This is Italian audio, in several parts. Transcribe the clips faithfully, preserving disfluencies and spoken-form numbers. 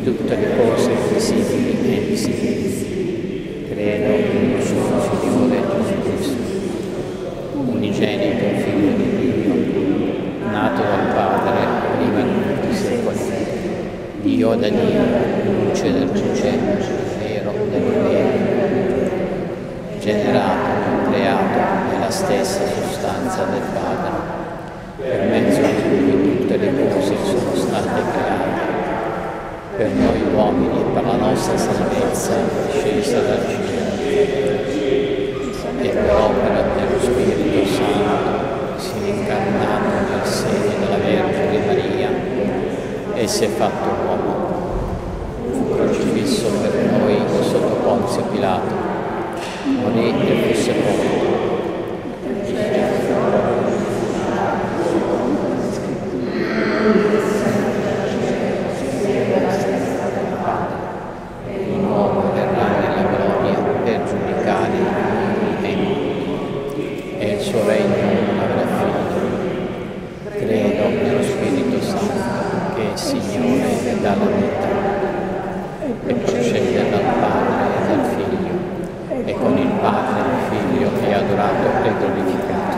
tutte le cose visibili e invisibili. Credo in un solo Signore Gesù Cristo, unigenito Figlio di Dio, nato dal Padre prima di tutti i secoli, Dio da Dio, luce del luce, vero del vero, generato, creato nella stessa sostanza del Padre, per mezzo di cui tutte le cose sono state create, per noi uomini e per la nostra salvezza scesa dal cielo, e per opera dello Spirito Santo si è incarnato nel seno della Vergine Maria e si è fatto uomo. Fu crocifisso per noi sotto Ponzio Pilato, morì e fu sepolto. Di nuovo verrà nella gloria per giudicare i vivi e i morti, e il suo regno non avrà fine. Credo nello Spirito Santo, che è Signore e dà la vita, e procede dal Padre e dal Figlio, e con il Padre e il Figlio è adorato e glorificato.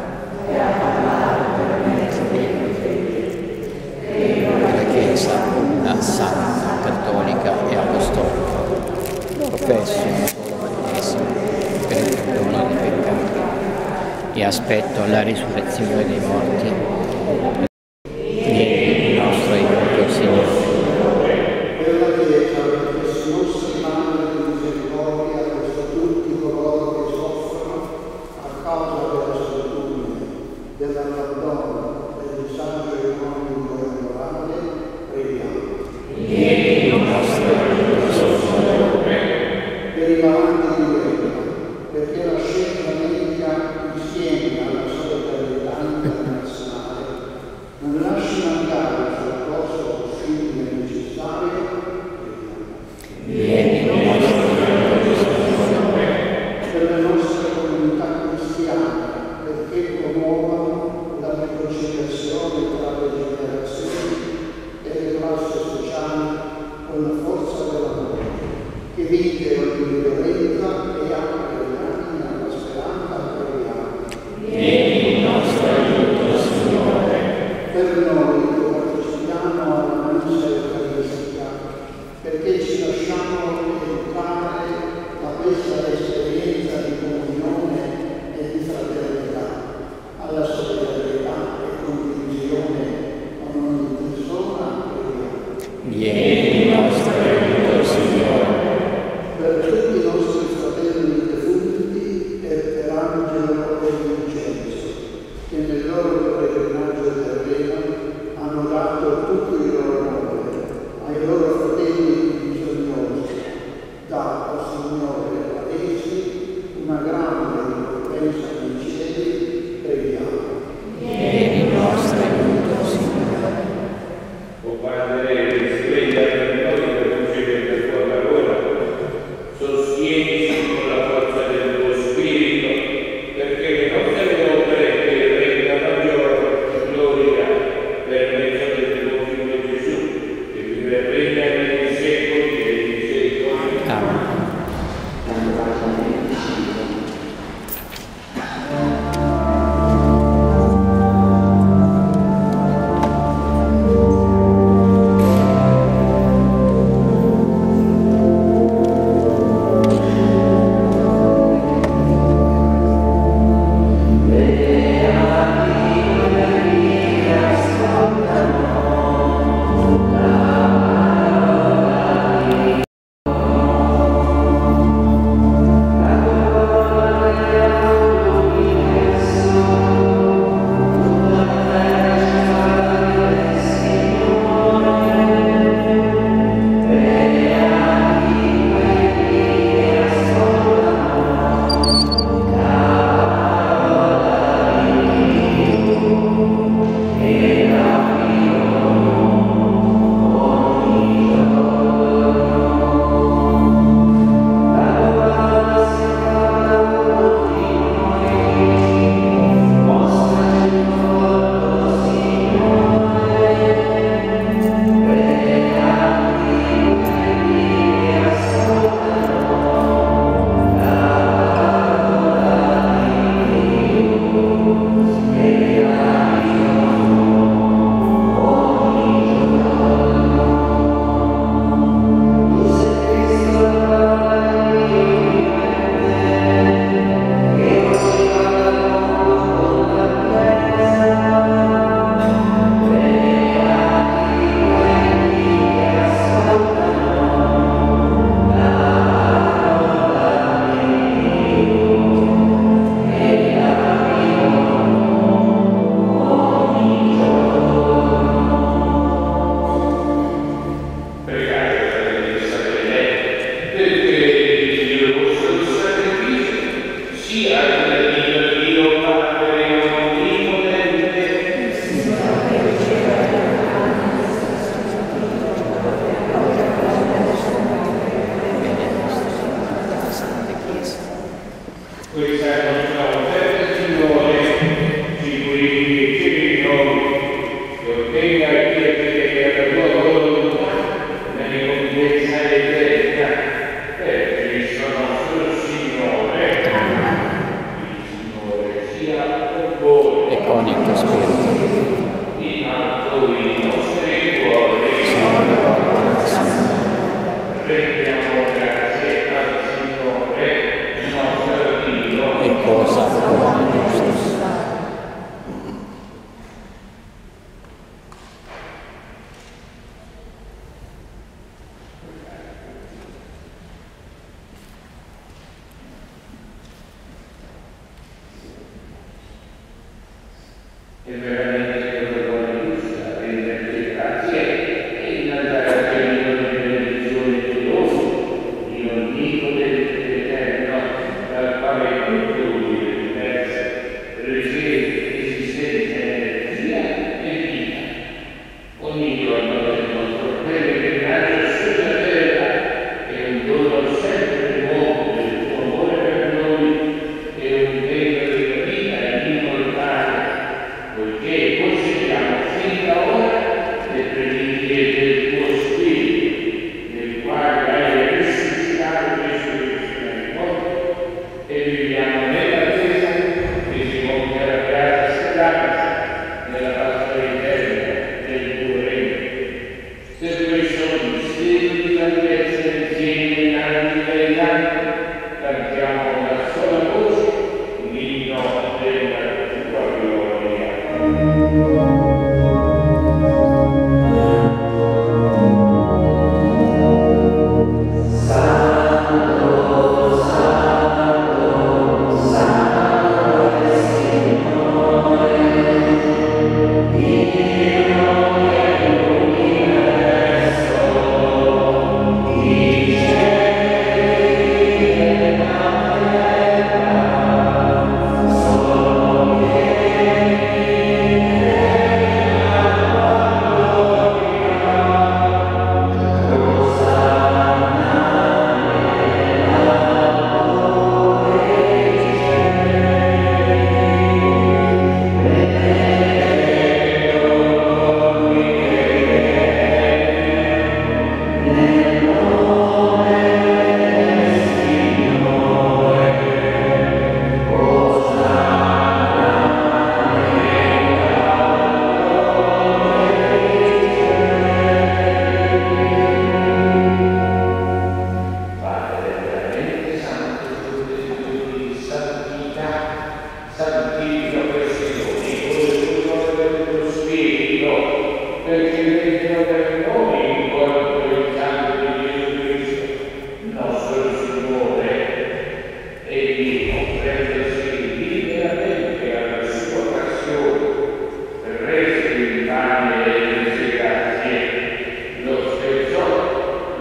La Chiesa, una santa, cattolica e apostolica, professo un solo battesimo per il perdono dei peccati e aspetto la risurrezione dei morti. Vieni il nostro aiuto, Signore.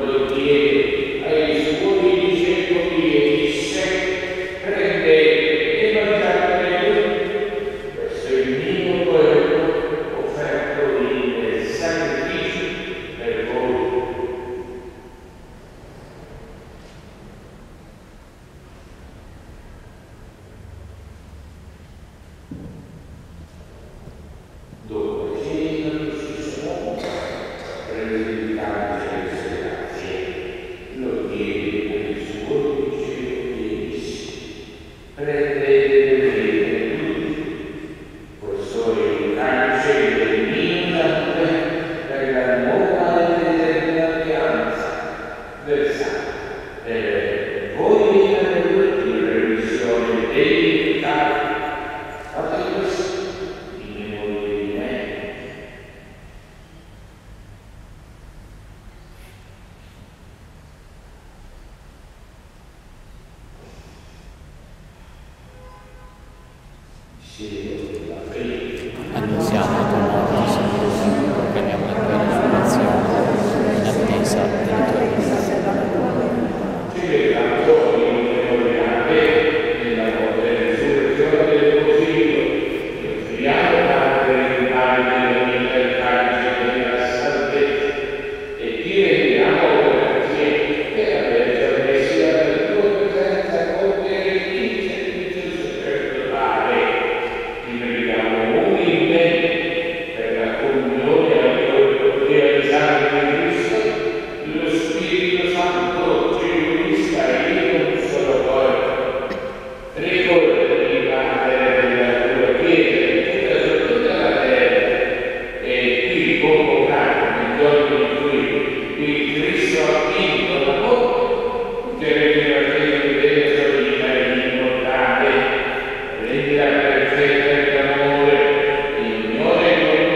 Annunziamo la tua morte, Signore, proclamiamo la tua risurrezione in attesa della tua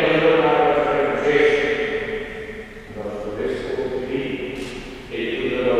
e tutto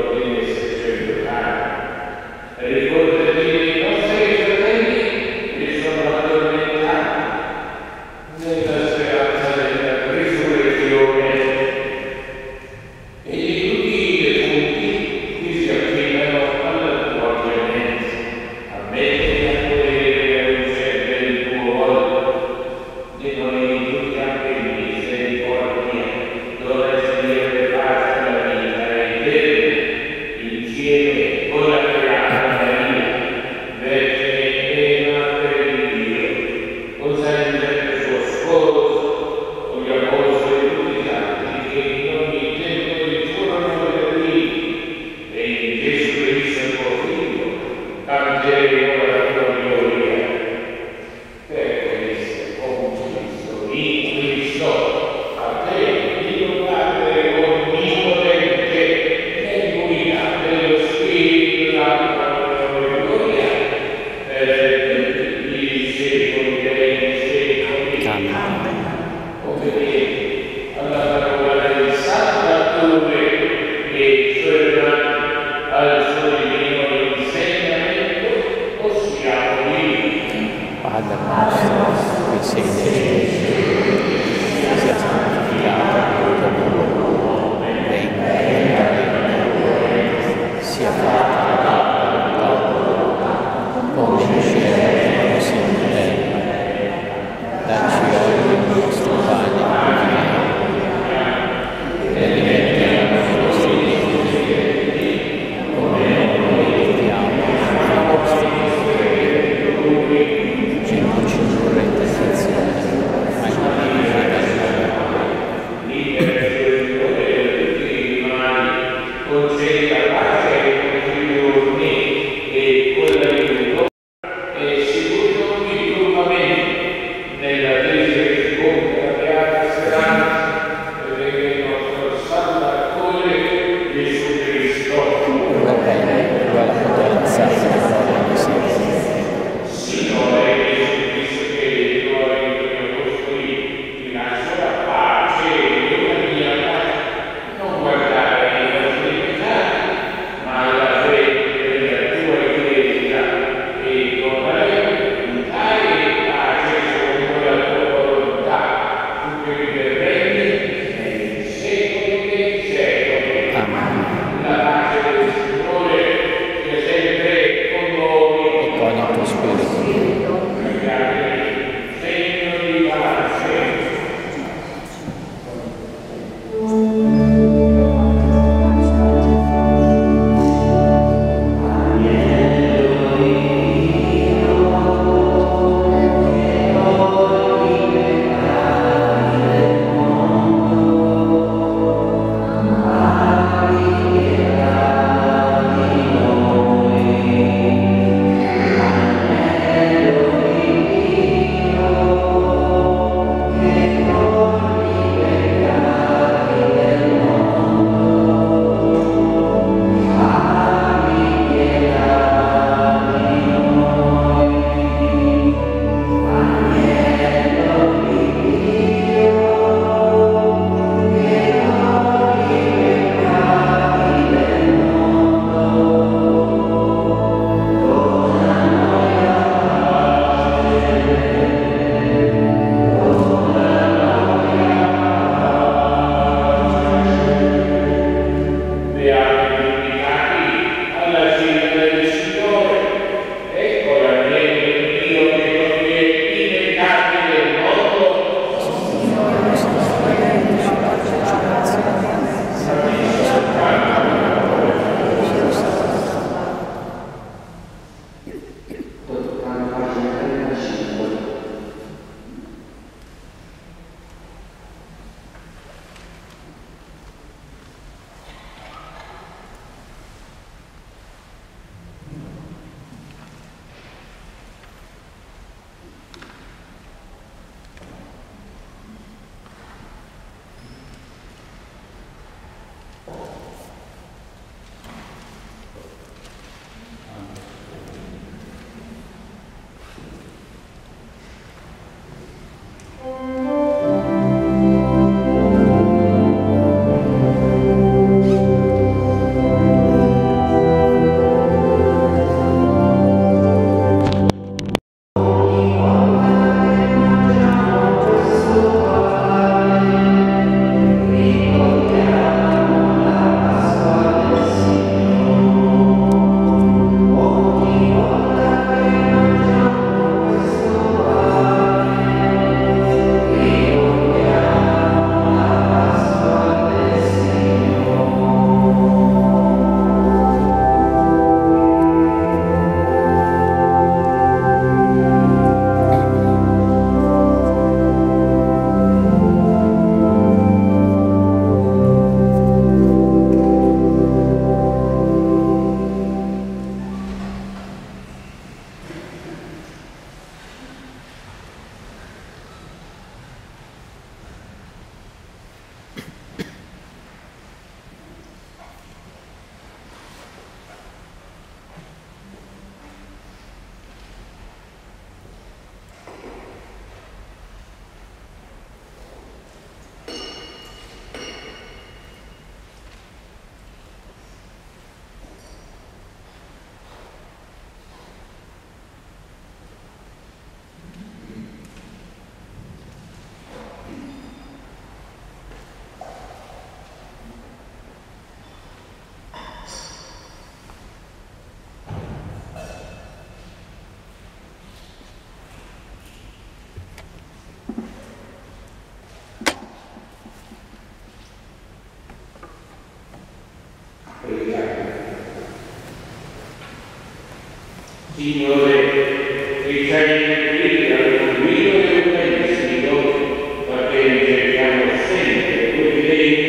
Signore, che sei qui al convito dell'Eucaristico, perché cerchiamo sempre quei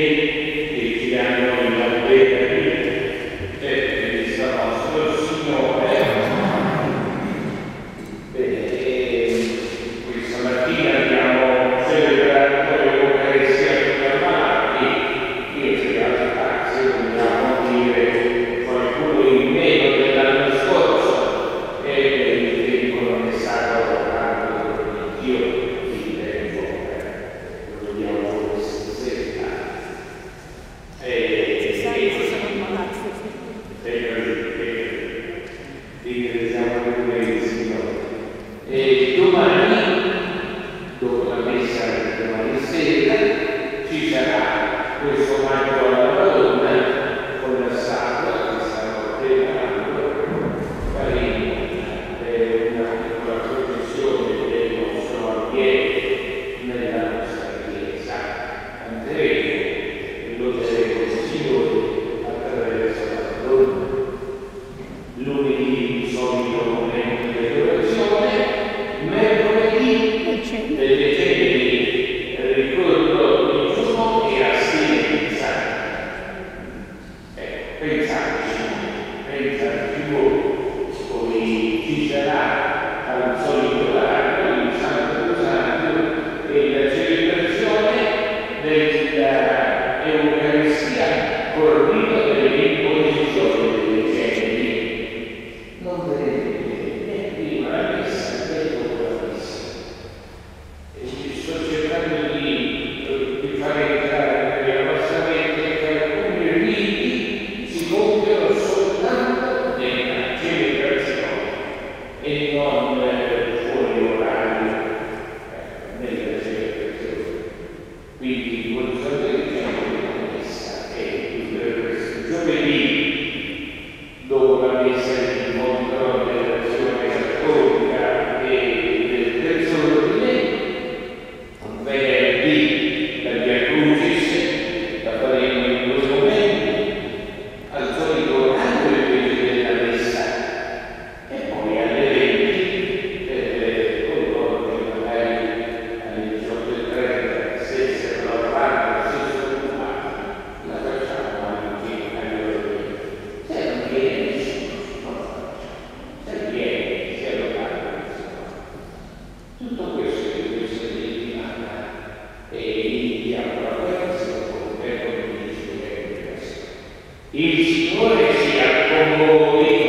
beni che ci danno la vera vita. E Cristo nostro Signore. Bene, questa mattina abbiamo celebrato l'Eucaristia proclamata e io se la spazio dobbiamo dire qualcuno in meno dell'anno scorso. E il tempo non è stato tanto Il Signore sia con voi.